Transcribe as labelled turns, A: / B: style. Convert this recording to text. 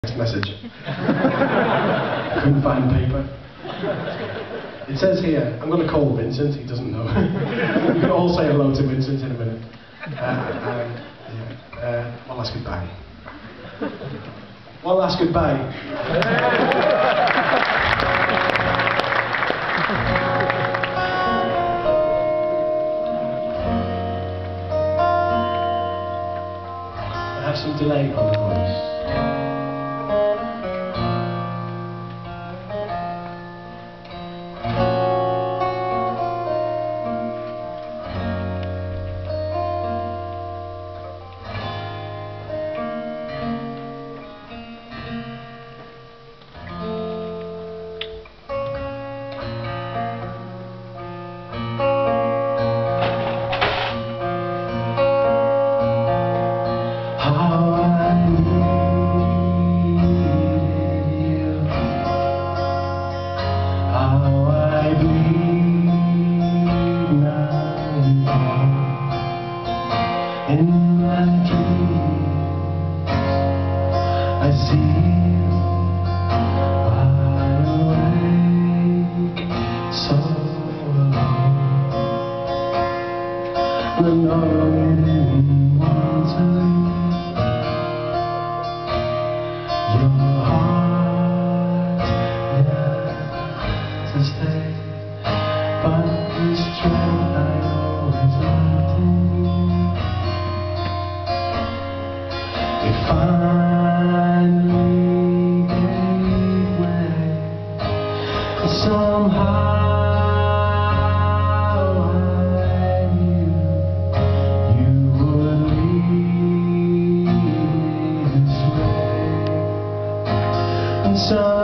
A: text message. Couldn't find paper. It says here, I'm going to call Vincent, he doesn't know. You can all say hello to Vincent in a minute. One last goodbye. One last goodbye. I have some delay on the voice. In my dreams, I see you wide awake, so alone. I know you didn't want to leave. Your heart, to stay, but the strength I always loved in you. It finally gave way, and somehow I knew you would lead this way, and so